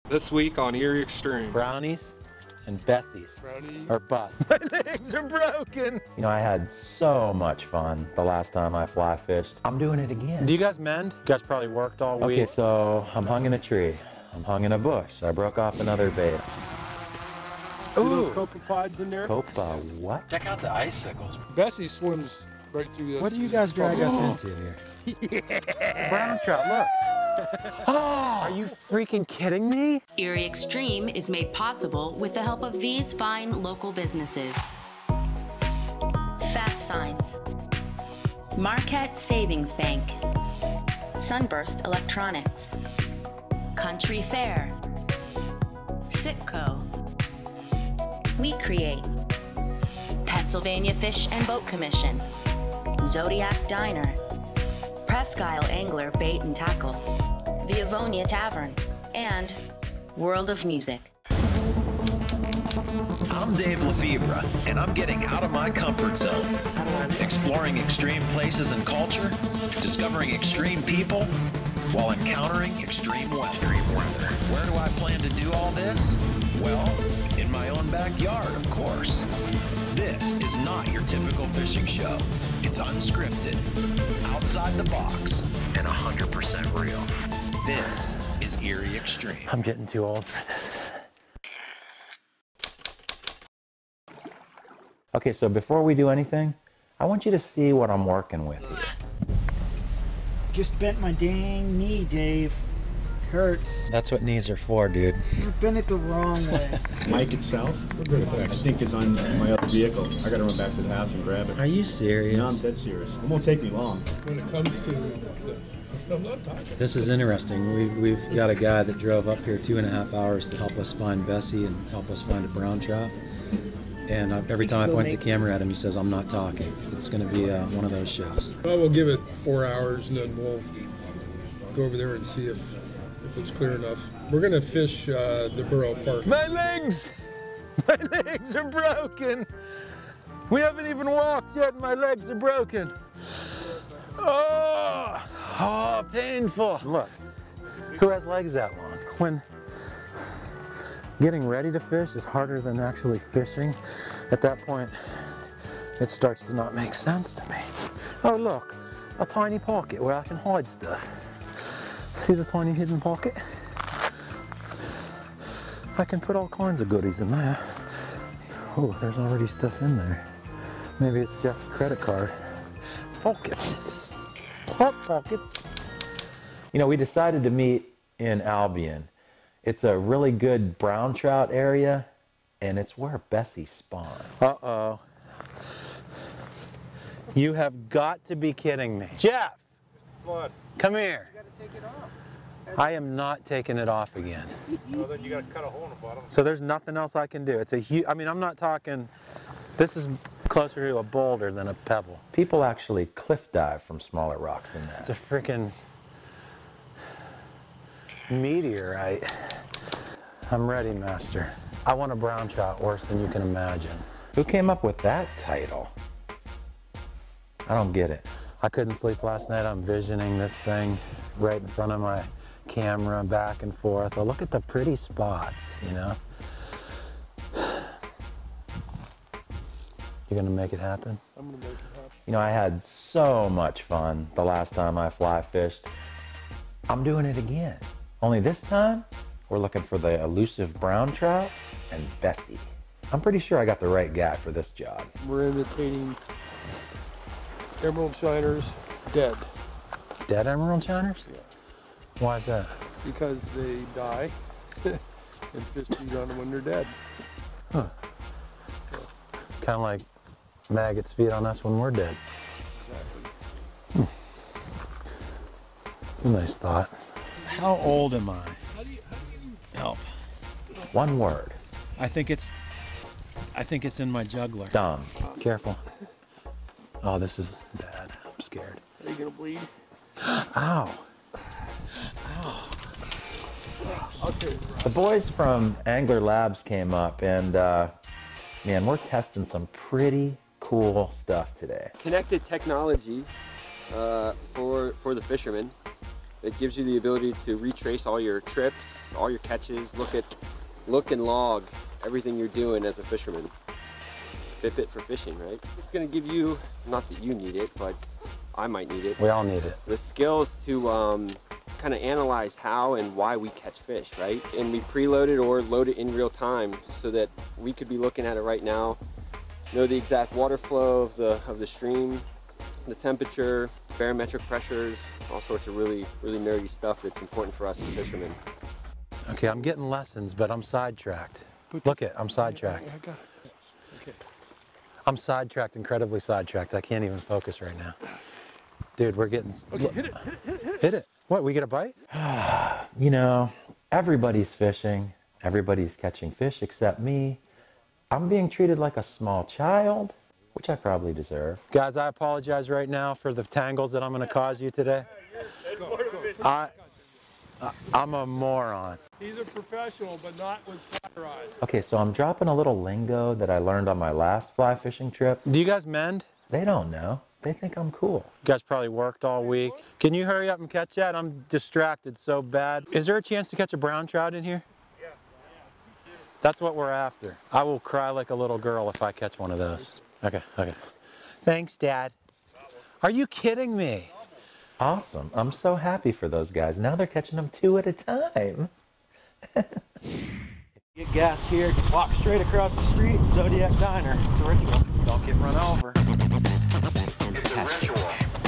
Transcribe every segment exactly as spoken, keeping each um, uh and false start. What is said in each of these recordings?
This week on Erie Extreme. Brownies and Bessies. Brownies. Or bust. My legs are broken. You know, I had so much fun the last time I fly fished. I'm doing it again. Do you guys mend? You guys probably worked all week. Okay, so I'm hung in a tree. I'm hung in a bush. I broke off another bait. Ooh. Those copepods in there? Copa what? Check out the icicles. Bessie swims right through this. What do you guys drag us into here? Yeah. Brown trout, look. Oh, are you freaking kidding me? Erie Extreme is made possible with the help of these fine local businesses. Fast Signs, Marquette Savings Bank, Sunburst Electronics, Country Fair, Sitco, We Create, Pennsylvania Fish and Boat Commission, Zodiac Diner, Presque Isle Angler Bait and Tackle, the Avonia Tavern, and World of Music. I'm Dave Lefebvre, and I'm getting out of my comfort zone, exploring extreme places and culture, discovering extreme people, while encountering extreme weather. Where do I plan to do all this? Well, in my own backyard, of course. This is not your typical fishing show. It's unscripted, outside the box, and one hundred percent real. This is Erie Extreme. I'm getting too old for this. Okay, so before we do anything, I want you to see what I'm working with here. Just bent my dang knee, Dave. Hurts. That's what knees are for, dude. You bent it the wrong way. Mic itself, I think is on my other vehicle. I gotta run back to the house and grab it. Are you serious? No, I'm dead serious. It won't take me long. When it comes to, the, I'm not talking. This is interesting. We've, we've got a guy that drove up here two and a half hours to help us find Bessie and help us find a brown trout. And every time I point the camera at him, he says, I'm not talking. It's going to be uh, one of those shows. Well, we'll give it four hours and then we'll go over there and see if, if it's clear enough. We're going to fish uh, the Borough Park. My legs! My legs are broken! We haven't even walked yet and my legs are broken. Oh, oh painful. Look, who has legs that long? When getting ready to fish is harder than actually fishing, at that point, it starts to not make sense to me. Oh look, a tiny pocket where I can hide stuff. See the tiny hidden pocket? I can put all kinds of goodies in there. Oh, there's already stuff in there. Maybe it's Jeff's credit card. Pockets. Hot pockets. You know, we decided to meet in Albion. It's a really good brown trout area, and it's where Bessie spawns. Uh-oh. You have got to be kidding me. Jeff! What? Come here. You gotta take it off. I am not taking it off again. Well, then you gotta cut a hole in the bottom. So there's nothing else I can do. It's a huge, I mean, I'm not talking, this is closer to a boulder than a pebble. People actually cliff dive from smaller rocks than that. It's a freaking meteorite. I'm ready, master. I want a brown trout worse than you can imagine. Who came up with that title? I don't get it. I couldn't sleep last night. I'm visioning this thing right in front of my camera, back and forth. Oh, look at the pretty spots, you know? You're gonna make it happen? I'm gonna make it happen. You know, I had so much fun the last time I fly fished. I'm doing it again. Only this time, we're looking for the elusive brown trout and Bessie. I'm pretty sure I got the right guy for this job. We're imitating emerald shiners dead. Dead emerald shiners? Yeah. Why is that? Because they die and fish feed on them when they're dead. Huh. So. Kind of like maggots feed on us when we're dead. Exactly. Hmm. It's a nice thought. How old am I? How do you, how do you... Help. One word. I think it's, I think it's in my jugular. Dumb. Careful. Oh, this is bad. I'm scared. Are you gonna bleed? Ow. Ow. Okay. The boys from Angler Labs came up and uh, man, we're testing some pretty cool stuff today. Connected technology uh, for, for the fishermen. It gives you the ability to retrace all your trips, all your catches, look at, look and log everything you're doing as a fisherman. Fitbit for fishing, right? It's gonna give you, not that you need it, but I might need it. We all need it. The skills to um, kind of analyze how and why we catch fish, right? And we preload it or load it in real time so that we could be looking at it right now, know the exact water flow of the, of the stream, the temperature, barometric pressures, all sorts of really, really nerdy stuff that's important for us as fishermen. Okay, I'm getting lessons, but I'm sidetracked. Look it, I'm sidetracked. I got it. Okay. I'm sidetracked, incredibly sidetracked. I can't even focus right now. Dude, we're getting... Okay, hit it, hit it, hit it. Hit it. What, we get a bite? You know, everybody's fishing, everybody's catching fish except me. I'm being treated like a small child, which I probably deserve. Guys, I apologize right now for the tangles that I'm going to cause you today. I, I, I'm a moron. He's a professional, but not with fly rods. Okay, so I'm dropping a little lingo that I learned on my last fly fishing trip. Do you guys mend? They don't know. They think I'm cool. You guys probably worked all week. Can you hurry up and catch that? I'm distracted so bad. Is there a chance to catch a brown trout in here? Yeah. That's what we're after. I will cry like a little girl if I catch one of those. Okay, okay. Thanks, Dad. Are you kidding me? Awesome. I'm so happy for those guys. Now they're catching them two at a time. If you get gas here, walk straight across the street, Zodiac Diner. It's a ritual. Don't get run over. It's a ritual.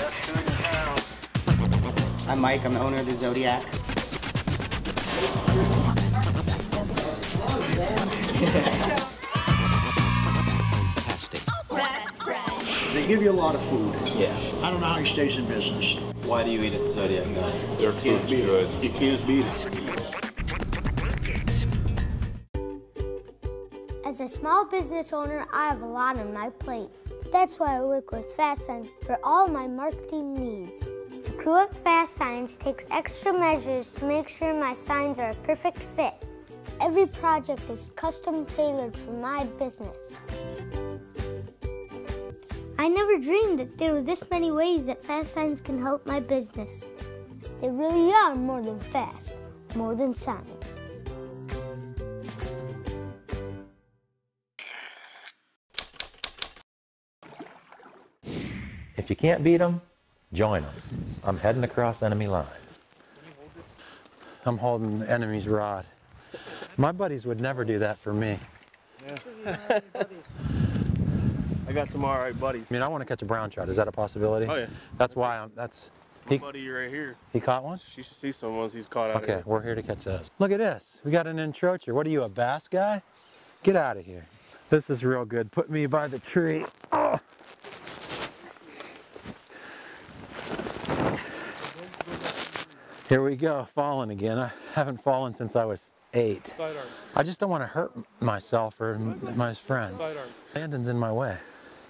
I'm Mike. I'm the owner of the Zodiac. They give you a lot of food. Yeah. I don't know how he stays in business. Why do you eat at the Zodiac Diner? Their food's good. You can't beat it. As a small business owner, I have a lot on my plate. That's why I work with Fast Signs for all my marketing needs. The crew at Fast Signs takes extra measures to make sure my signs are a perfect fit. Every project is custom tailored for my business. I never dreamed that there were this many ways that Fast Signs can help my business. They really are more than fast, more than signs. If you can't beat them, join them. I'm heading across enemy lines. I'm holding the enemy's rod. My buddies would never do that for me. Yeah. I got some all right buddies. I mean, I want to catch a brown trout. Is that a possibility? Oh, yeah. That's why I'm, that's... My He, buddy right here. he caught one? You should see some ones he's caught out Okay, here. we're here to catch those. Look at this. We got an encroacher. What are you, a bass guy? Get out of here. This is real good. Put me by the tree. Oh. Here we go, falling again. I haven't fallen since I was eight. Sidearm. I just don't want to hurt myself or my friends. Sidearm. Landon's in my way.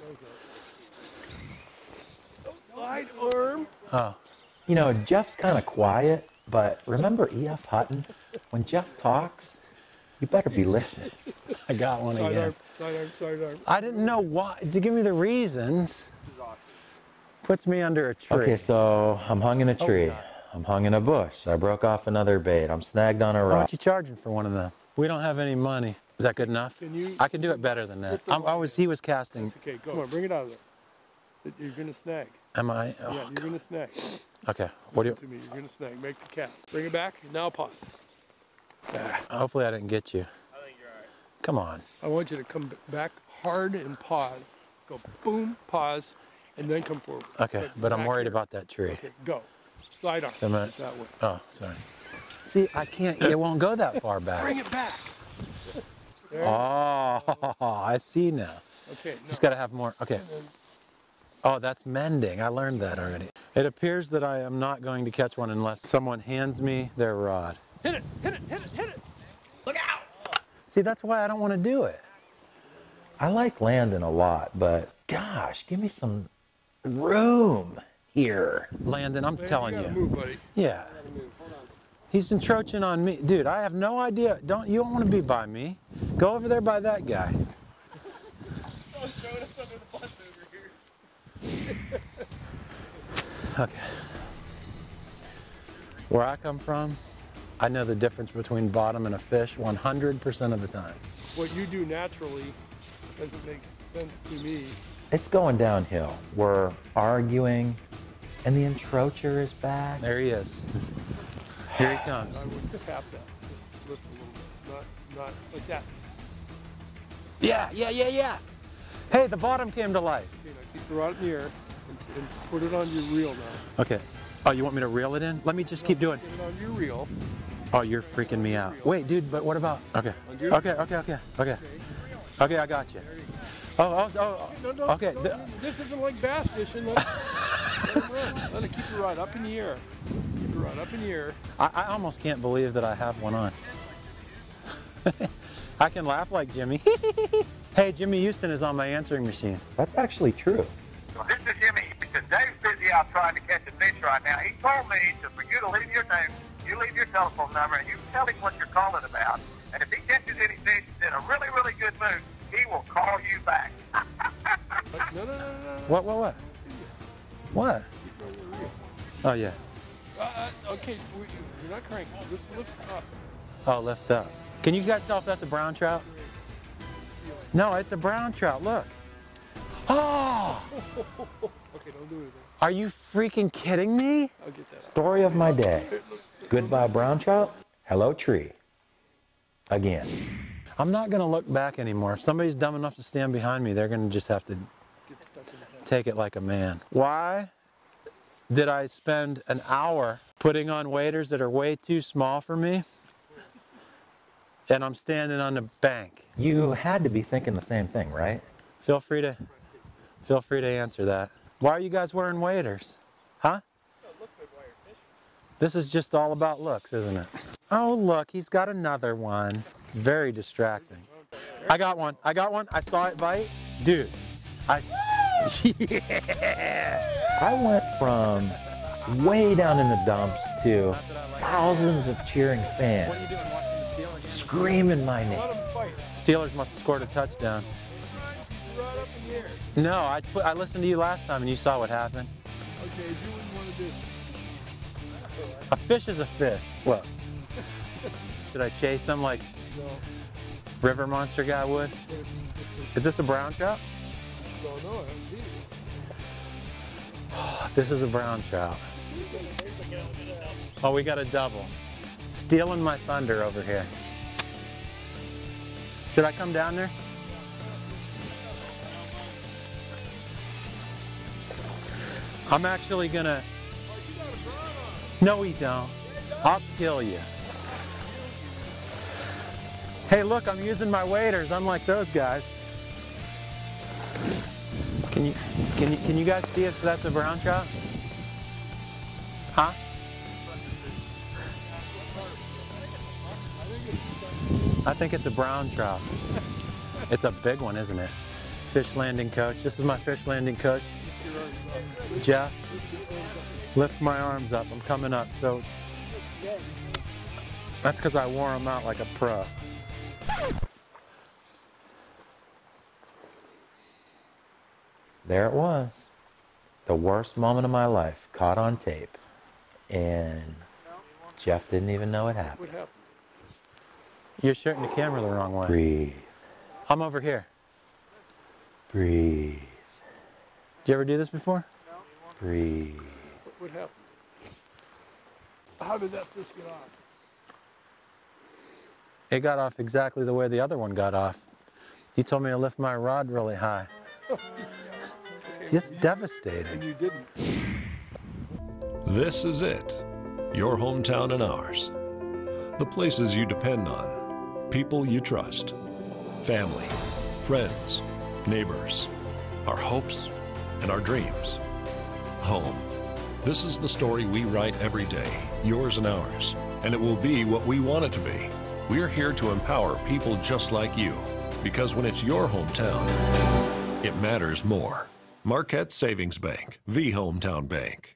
Sidearm. Oh. You know, Jeff's kind of quiet, but remember E F Hutton? When Jeff talks, you better be listening. I got one Sidearm, again. sidearm, sidearm. I didn't know why. To give me the reasons, puts me under a tree. Okay, so I'm hung in a tree. Oh, I'm hung in a bush. I broke off another bait. I'm snagged on a How rock. much you charging for one of them? We don't have any money. Is that good enough? Can you- I can do it better than that. I'm, I was. He was casting. That's okay, go. Come on, bring it out of there. You're gonna snag. Am I? Oh, Yeah, you're gonna snag. okay. What do you? To me, you're gonna snag. Make the cast. Bring it back. Now pause. Ah, hopefully I didn't get you. I think you're all right. Come on. I want you to come back hard and pause. Go boom, pause, and then come forward. Okay, but I'm back worried here. about that tree. Okay, go. Sidearm. Am I- That way. Oh, sorry. See, I can't. It won't go that far back. Bring it back. There. Oh, I see now. Okay. Just got to have more. Okay. Oh, that's mending. I learned that already. It appears that I am not going to catch one unless someone hands me their rod. Hit it, hit it, hit it, hit it. Look out. See, that's why I don't want to do it. I like Landon a lot, but gosh, give me some room here. Landon, I'm Man, telling you. you. Gotta move, buddy. Yeah. He's encroaching on me. Dude, I have no idea. Don't you don't want to be by me. Go over there by that guy. Okay. Where I come from, I know the difference between bottom and a fish one hundred percent of the time. What you do naturally doesn't make sense to me. It's going downhill. We're arguing, and the encroacher is back. There he is. Here he comes. I would tap that. Just lift a little bit. Not, not like that. Yeah, yeah, yeah, yeah. Hey, the bottom came to life. Okay, now keep the rod in the air and, and put it on your reel now. Okay. Oh, you want me to reel it in? Let me just keep doing. Get it on your reel. Oh, you're freaking me out. Wait, dude, but what about? Okay. Okay, okay, okay, okay. Okay, I got you. Oh, oh, oh, No, no, okay. no, this isn't like bass fishing. Let it, let it run. Let it keep the rod up in the air. Keep the rod up in the air. I, I almost can't believe that I have one on. I can laugh like Jimmy. Hey, Jimmy Houston is on my answering machine. That's actually true. This is Jimmy. Because Dave's busy out trying to catch a fish right now. He told me to, for you to leave your name, you leave your telephone number, and you tell him what you're calling about. And if he catches any fish in a really, really good mood, he will call you back. No, no, no, no, no. What, what, what? What? Oh, yeah. Uh, uh, okay, we, you're not cranking. Just lift up. Oh, lift up. Can you guys tell if that's a brown trout? No, it's a brown trout. Look. Oh! Okay, don't do anything. Are you freaking kidding me? I'll get that. Story of my day. Goodbye, brown trout. Hello, tree. Again. I'm not going to look back anymore. If somebody's dumb enough to stand behind me, they're going to just have to take it like a man. Why did I spend an hour putting on waders that are way too small for me? And I'm standing on the bank. You had to be thinking the same thing, right? Feel free to, feel free to answer that. Why are you guys wearing waders? Huh? This is just all about looks, isn't it? Oh, look, he's got another one. It's very distracting. I got one. I got one. I saw it bite. Dude, I... Yeah! I went from way down in the dumps to thousands of cheering fans screaming my name. Steelers must have scored a touchdown. No, I, put, I listened to you last time and you saw what happened. Okay, do what you want to do. A fish is a fish. What? Should I chase him like No. River Monster guy would? Is this a brown trout? No, no, I haven't seen it. This is a brown trout. Oh, we got a double. Stealing my thunder over here. Should I come down there? I'm actually gonna... No, we don't. I'll kill you. Hey, look, I'm using my waders, unlike those guys. Can you, can you, can you guys see if that's a brown trout? Huh? I think it's a brown trout. It's a big one, isn't it? Fish landing coach. This is my fish landing coach. Jeff, lift my arms up. I'm coming up. So that's because I wore them out like a pro. There it was. The worst moment of my life, caught on tape. And Jeff didn't even know it happened. What happened? You're shooting the camera the wrong way. Breathe. I'm over here. Breathe. Did you ever do this before? Breathe. What, what happened? How did that fish get off? It got off exactly the way the other one got off. You told me to lift my rod really high. It's devastating. And you didn't. This is it. Your hometown and ours. The places you depend on. People you trust. Family, friends, neighbors. Our hopes and our dreams. Home. This is the story we write every day, yours and ours. And it will be what we want it to be. We're here to empower people just like you. Because when it's your hometown, it matters more. Marquette Savings Bank, the hometown bank.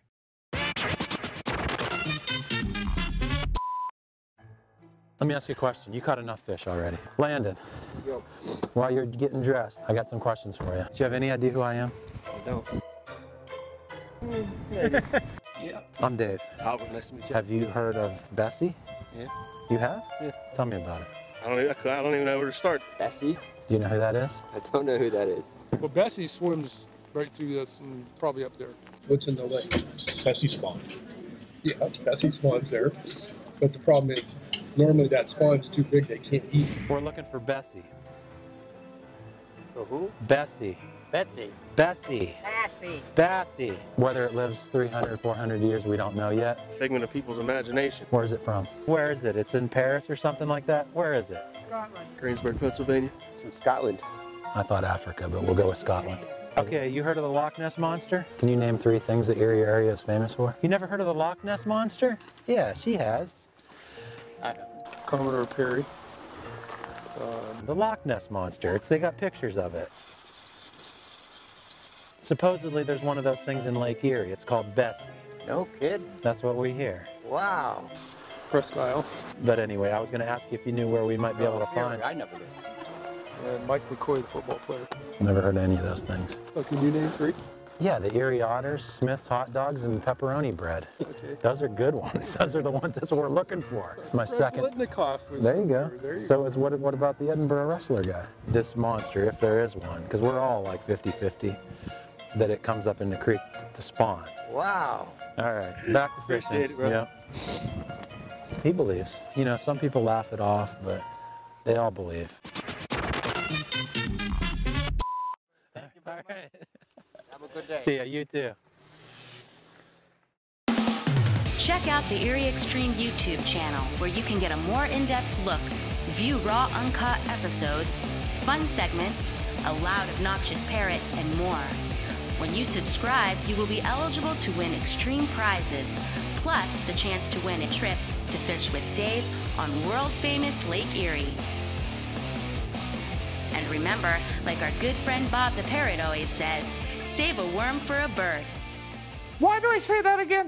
Let me ask you a question. You caught enough fish already. Landon, while you're getting dressed, I got some questions for you. Do you have any idea who I am? No. Yeah. I'm Dave. Albion, nice to meet you. Have you heard of Bessie? Yeah. You have? Yeah. Tell me about it. I don't, even, I don't even know where to start. Bessie? Do you know who that is? I don't know who that is. Well, Bessie swims right through this and probably up there. What's in the lake? Bessie spawn. Yeah, Bessie spawn's there. But the problem is, normally that spawn's too big, they can't eat. We're looking for Bessie. For who? Bessie. Betsy. Bessie. Bessie. Bessie. Whether it lives three hundred, four hundred years, we don't know yet. Figment of people's imagination. Where is it from? Where is it? It's in Paris or something like that? Where is it? Scotland. Greensburg, Pennsylvania. It's from Scotland. I thought Africa, but we'll go with Scotland. Okay, you heard of the Loch Ness Monster? Can you name three things the Erie area is famous for? You never heard of the Loch Ness Monster? Yeah, she has. I Commodore Perry. Um, the Loch Ness Monster. It's, they got pictures of it. Supposedly there's one of those things in Lake Erie. It's called Bessie. No kid. That's what we hear. Wow. Presque Isle. But anyway, I was going to ask you if you knew where we might be able to find. I never did. And Mike McCoy, the football player. Never heard of any of those things. So can you name three? Yeah, the Erie Otters, Smith's Hot Dogs, and pepperoni bread. Okay. Those are good ones. Those are the ones that's what we're looking for. My second. Litnikoff was There you go. there you So go. is what, what about the Edinburgh wrestler guy? This monster, if there is one, because we're all like fifty fifty, that it comes up in the creek t- to spawn. Wow. All right, back to fishing. Appreciate it, bro. Yep. He believes. You know, some people laugh it off, but they all believe. All right. Have a good day. See ya, you too. Check out the Erie Extreme YouTube channel, where you can get a more in-depth look, view raw, uncut episodes, fun segments, a loud, obnoxious parrot, and more. When you subscribe, you will be eligible to win extreme prizes, plus the chance to win a trip to fish with Dave on world-famous Lake Erie. And remember, like our good friend Bob the Parrot always says, save a worm for a bird. Why do I say that again?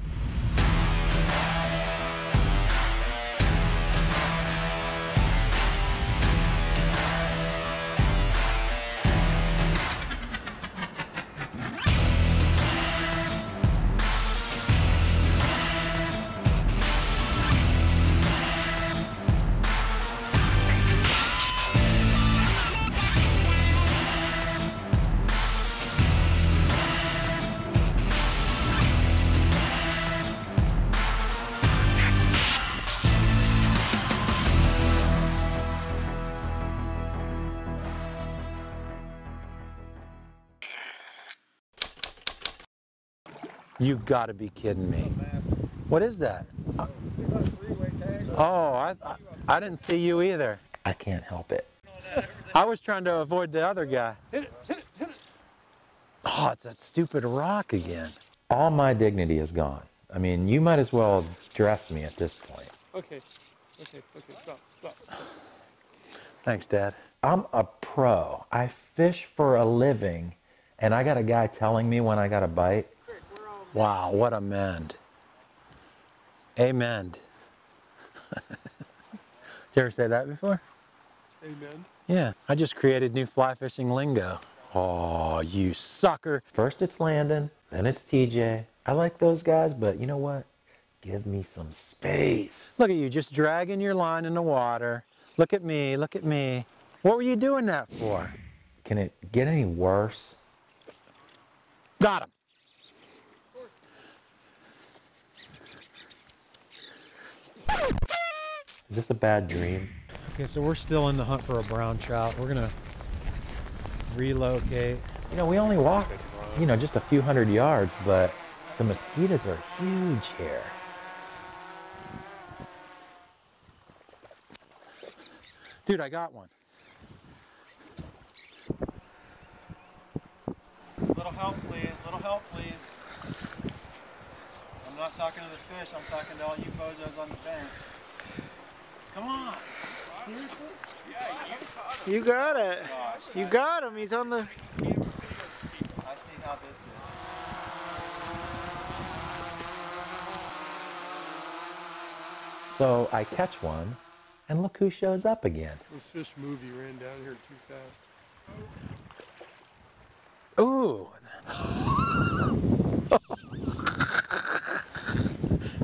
You gotta be kidding me. What is that? Oh, I, I, I didn't see you either. I can't help it. I was trying to avoid the other guy. Oh, it's that stupid rock again. All my dignity is gone. I mean, you might as well dress me at this point. Okay. Okay, okay, stop, stop. Thanks, Dad. I'm a pro. I fish for a living, and I got a guy telling me when I got a bite. Wow, what a mend. Amen. Did you ever say that before? Amen. Yeah, I just created new fly fishing lingo. Oh, you sucker. First it's Landon, then it's T J. I like those guys, but you know what? Give me some space. Look at you, just dragging your line in the water. Look at me, look at me. What were you doing that for? Can it get any worse? Got him. Is this a bad dream? Okay, so we're still in the hunt for a brown trout. We're gonna relocate. You know, we only walked, you know, just a few hundred yards, but the mosquitoes are huge here. Dude, I got one. Little help, please. Little help, please. I'm not talking to the fish. I'm talking to all you bozos on the bank. Come on. Seriously? Yeah, you caught him. You got it. Gosh, You I- got him. He's on the. I see how this is. So I catch one, and look who shows up again. This fish movie ran down here too fast. Ooh.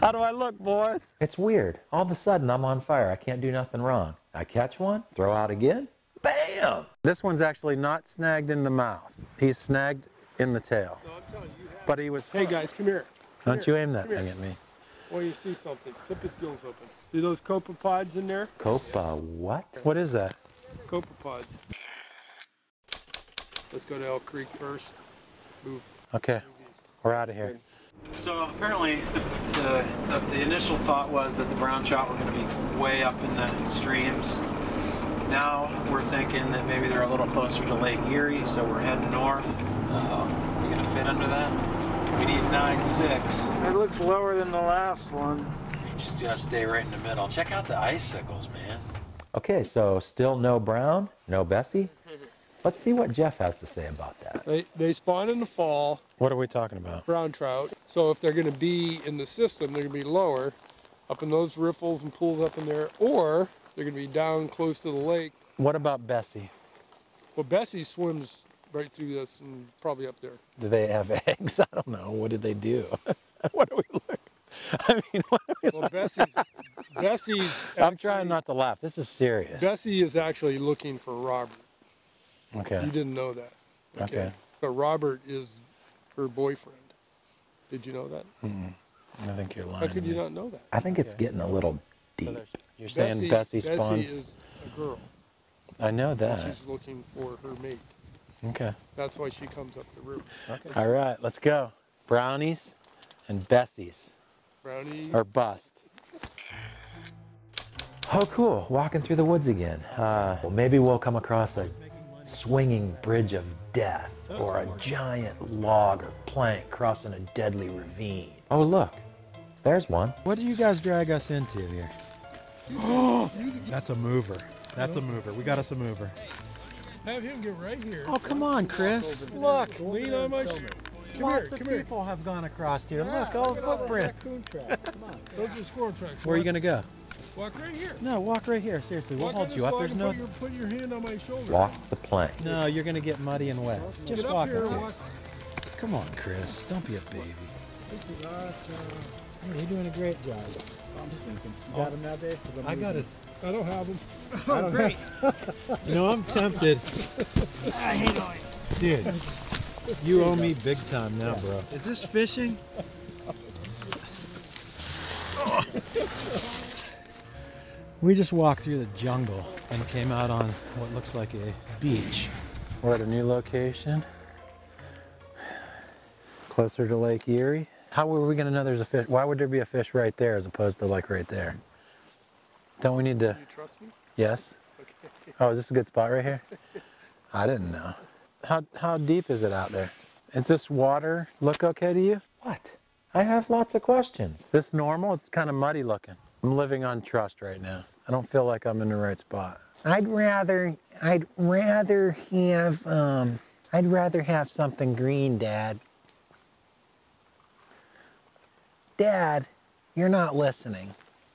How do I look, boys? It's weird. All of a sudden, I'm on fire. I can't do nothing wrong. I catch one, throw out again, bam! This one's actually not snagged in the mouth. He's snagged in the tail. No, I'm telling you, you have. But he was... Hey guys, come here. Come Don't here. you aim that Come thing here. at me. Well, you see something. Flip his gills open. See those copepods in there? Copa what? What is that? Copepods. Let's go to Elk Creek first. Move. Okay, we're out of here. So apparently the, the, the, the initial thought was that the brown trout were going to be way up in the streams. Now we're thinking that maybe they're a little closer to Lake Erie, so we're heading north. Uh-oh, we going to fit under that? We need nine six. It looks lower than the last one. We just gotta stay right in the middle. Check out the icicles, man. Okay, so still no brown, no Bessie. Let's see what Jeff has to say about that. They, they spawn in the fall. What are we talking about? Brown trout. So if they're going to be in the system, they're going to be lower, up in those riffles and pools up in there, or they're going to be down close to the lake. What about Bessie? Well, Bessie swims right through this and probably up there. Do they have eggs? I don't know. What did they do? What do we look? I mean, what do we Well, look? Bessie's, Bessie's I'm trying not to laugh. This is serious. Bessie is actually looking for Robert. Okay. You didn't know that. Okay. But Robert is her boyfriend. Did you know that? Mm-mm. I think you're lying. How could to you me. not know that? I think it's getting a little deep. You're saying Bessie, Bessie spawns? Bessie is a girl. I know that. She's looking for her mate. Okay. That's why she comes up the river. Okay. All right, let's go. Brownies and Bessies. Brownie. Or bust. Oh, cool. Walking through the woods again. Uh, well, maybe we'll come across a swinging bridge of death or a giant log or plank crossing a deadly ravine. Oh, look. There's one. What do you guys drag us into here? That's a mover. That's a mover. We got us a mover. Have him get right here. Oh, come on, Chris. Look. Lean on my shoulder. Come Lots here, of come here. people have gone across here. Look, all the footprints. Come on. Those are squirrel tracks. Where are you going to go? Walk right here. No, walk right here. Seriously, we'll Walk hold on you this up. log There's and no... Put your, put your hand on my shoulder. Walk the plank. No, you're going to get muddy and wet. Just Get up walk here. up here. Walk. Come on, Chris. Don't be a baby. Not, uh, Hey, you're doing a great job. I'm just thinking. You got him now, Dave? I got his... I don't have them. Oh, great. You know, I'm tempted. I hate on Dude, you owe me big time now, bro. Is this fishing? We just walked through the jungle and came out on what looks like a beach. We're at a new location. Closer to Lake Erie. How were we going to know there's a fish? Why would there be a fish right there as opposed to like right there? Don't we need to... Do you trust me? Yes. Okay. Oh, is this a good spot right here? I didn't know. How, how deep is it out there? Is this water look okay to you? What? I have lots of questions. This normal? It's kind of muddy looking. I'm living on trust right now. I don't feel like I'm in the right spot. I'd rather, I'd rather have, um, I'd rather have something green, Dad. Dad, you're not listening.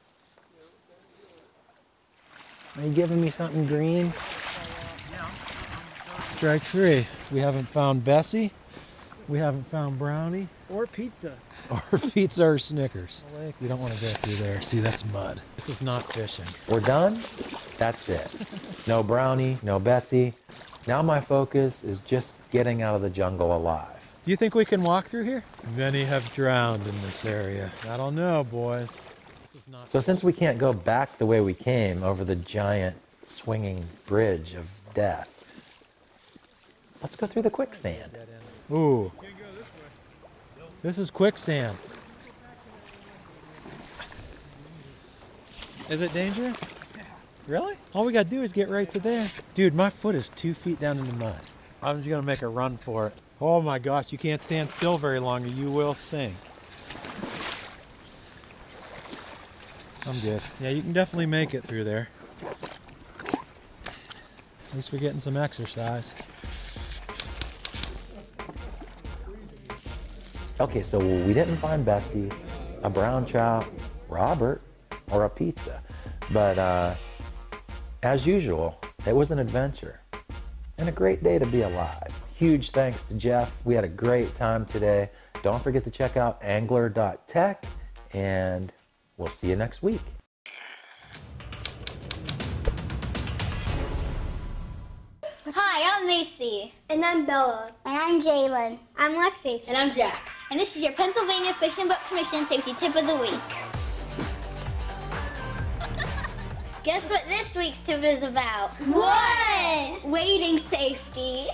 Are you giving me something green? Strike three. We haven't found Bessie. We haven't found Brownie. Or pizza. Or pizza or Snickers. You don't want to go through there. See, that's mud. This is not fishing. We're done? That's it. No Brownie, no Bessie. Now my focus is just getting out of the jungle alive. Do you think we can walk through here? Many have drowned in this area. I don't know, boys. This is not So since we can't go back the way we came over the giant swinging bridge of death, let's go through the quicksand. Ooh. This is quicksand. Is it dangerous? Really? All we gotta do is get right to there. Dude, my foot is two feet down in the mud. I'm just gonna make a run for it. Oh my gosh, you can't stand still very long or you will sink. I'm good. Yeah, you can definitely make it through there. At least we're getting some exercise. Okay, so we didn't find Bessie, a brown trout, Robert, or a pizza. But uh, as usual, it was an adventure and a great day to be alive. Huge thanks to Jeff. We had a great time today. Don't forget to check out angler dot tech and we'll see you next week. Hi, I'm Macy. And I'm Bella. And I'm Jalen. I'm Lexi. And I'm Jack. And this is your Pennsylvania Fish and Boat Commission Safety Tip of the Week. Guess what this week's tip is about? What? Wading safety.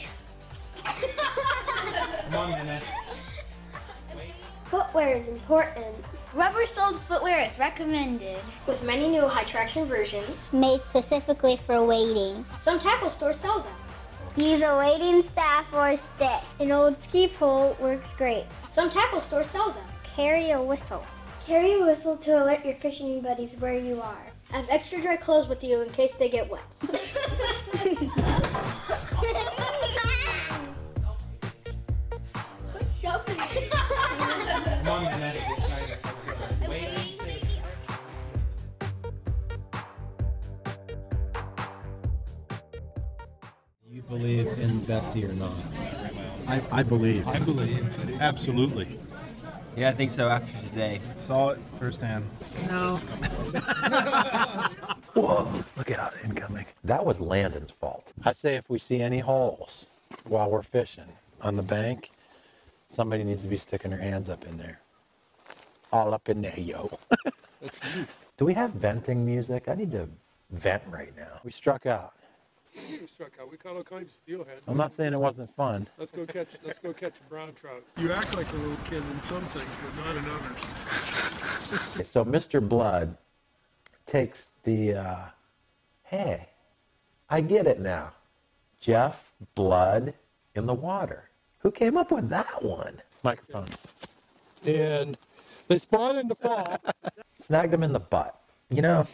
Come on, minute. Footwear is important. Rubber-soled footwear is recommended. With many new high-traction versions. Made specifically for wading. Some tackle stores sell them. Use a wading staff or stick. An old ski pole works great. Some tackle stores sell them. Carry a whistle. Carry a whistle to alert your fishing buddies where you are. Have extra dry clothes with you in case they get wet. Come on, minute. Do you believe in Bessie or not? I, I believe. I believe. Absolutely. Yeah, I think so after today. Saw it firsthand. No. Whoa, look out, incoming. That was Landon's fault. I say if we see any holes while we're fishing on the bank, somebody needs to be sticking their hands up in there. All up in there, yo. Do we have venting music? I need to vent right now. We struck out. We struck out. We caught all kinds of steelhead. I'm not saying it wasn't fun. Let's go catch. Let's go catch a brown trout. You act like a little kid in some things, but not in others. Okay, so Mister Blood takes the. Uh, hey, I get it now. Jeff Blood in the water. Who came up with that one? Microphone. And they spawn in the fall. Snagged him in the butt. You know.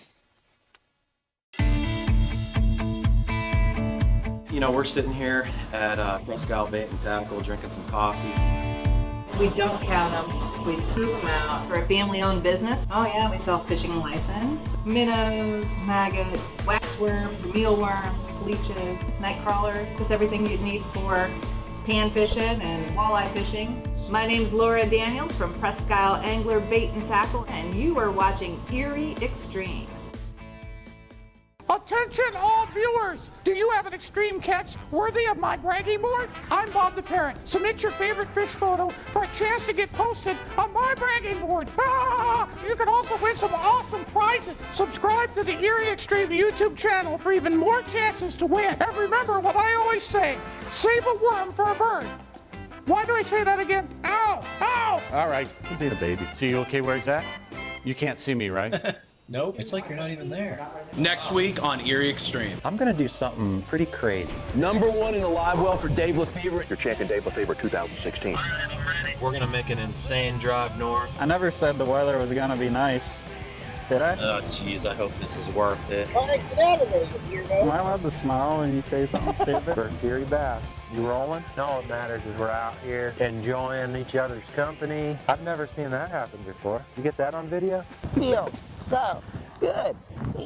You know, we're sitting here at uh, Prescott Bait and Tackle drinking some coffee. We don't count them. We scoop them out. We're a family-owned business. Oh yeah, we sell fishing license. Minnows, maggots, waxworms, mealworms, leeches, night crawlers, just everything you'd need for pan fishing and walleye fishing. My name's Laura Daniels from Prescott Angler Bait and Tackle, and you are watching Erie Extreme. Attention all viewers! Do you have an extreme catch worthy of my bragging board? I'm Bob the Parent. Submit your favorite fish photo for a chance to get posted on my bragging board. Ah! You can also win some awesome prizes. Subscribe to the Erie Extreme YouTube channel for even more chances to win. And remember what I always say, save a worm for a bird. Why do I say that again? Ow! Ow! All right, I'm being a baby. See you okay where he's at? You can't see me, right? Nope, it's like you're not even there. Next week on Erie Extreme. I'm gonna do something pretty crazy today. Number one in the live well for Dave Lefevre. Your champion Dave Lefevre two thousand sixteen. We're gonna make an insane drive north. I never said the weather was gonna be nice. Did I? Oh, jeez, I hope this is worth it. All right, get out of there, you weirdo. Am I allowed to smile when you say something stupid? First Erie bass. You rolling? All that matters is we're out here enjoying each other's company. I've never seen that happen before. You get that on video? Feels so good.